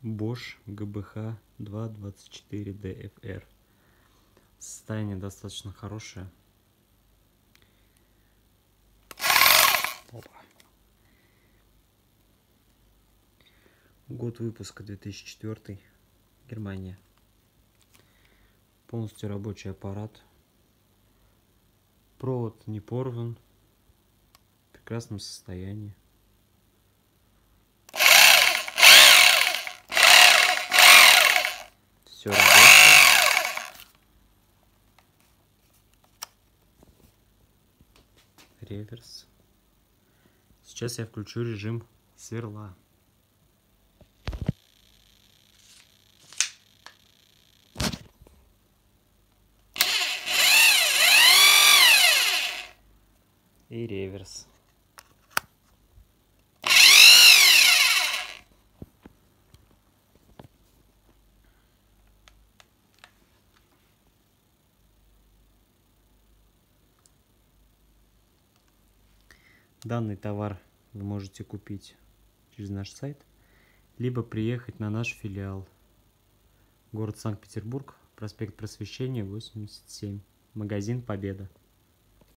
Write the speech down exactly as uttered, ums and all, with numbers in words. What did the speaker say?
Bosch джи би эйч два двадцать четыре ди эф эр. Состояние достаточно хорошее. Опа. Год выпуска две тысячи четвёртый. Германия. Полностью рабочий аппарат. Провод не порван. В прекрасном состоянии. Все работает. Реверс. Сейчас я включу режим сверла. И реверс. Данный товар вы можете купить через наш сайт, либо приехать на наш филиал. Город Санкт-Петербург, проспект Просвещения, восемьдесят семь, магазин Победа.